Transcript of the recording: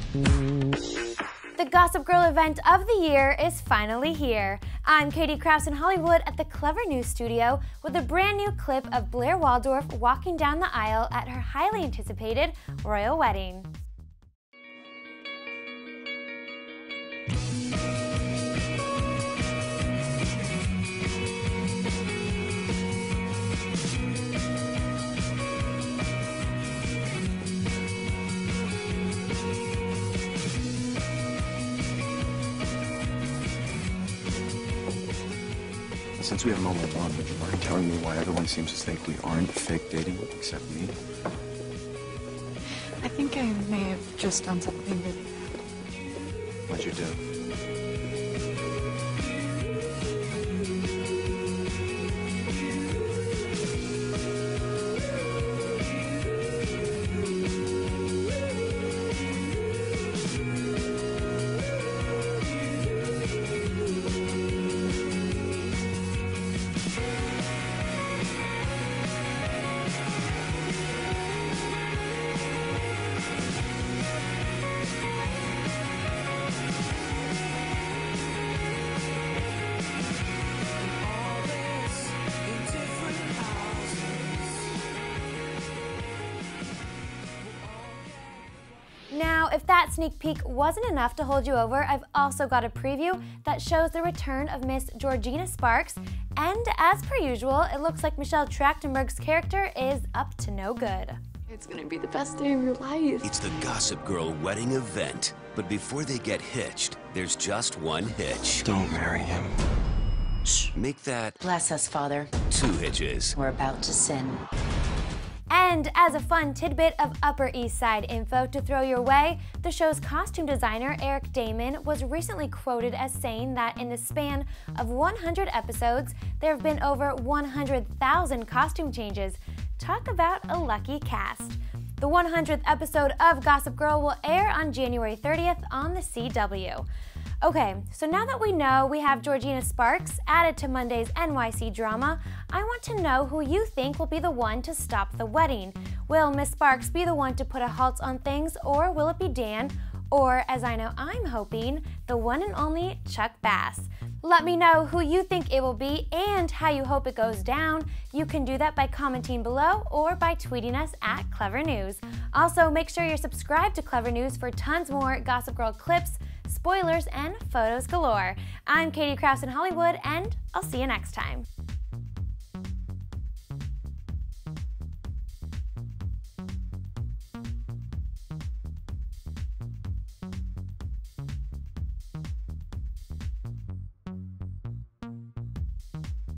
The Gossip Girl event of the year is finally here. I'm Katie Krause in Hollywood at the Clever News studio with a brand new clip of Blair Waldorf walking down the aisle at her highly anticipated royal wedding. Since we have a moment bond, would you mind telling me why everyone seems to think we aren't fake dating except me? I think I may have just done something really bad. What'd you do? Now, if that sneak peek wasn't enough to hold you over, I've also got a preview that shows the return of Miss Georgina Sparks, and as per usual, it looks like Michelle Trachtenberg's character is up to no good. It's gonna be the best day of your life. It's the Gossip Girl wedding event, but before they get hitched, there's just one hitch. Don't marry him. Shh, make that Bless us, Father. 2 hitches. We're about to sin. And as a fun tidbit of Upper East Side info to throw your way, the show's costume designer, Eric Damon, was recently quoted as saying that in the span of 100 episodes, there have been over 100,000 costume changes. Talk about a lucky cast. The 100th episode of Gossip Girl will air on January 30th on the CW. Okay, so now that we know we have Georgina Sparks added to Monday's NYC drama, I want to know who you think will be the one to stop the wedding. Will Miss Sparks be the one to put a halt on things, or will it be Dan, or, as I know I'm hoping, the one and only Chuck Bass? Let me know who you think it will be and how you hope it goes down. You can do that by commenting below or by tweeting us at Clever News. Also, make sure you're subscribed to Clever News for tons more Gossip Girl clips, spoilers, and photos galore. I'm Katie Krause in Hollywood, and I'll see you next time.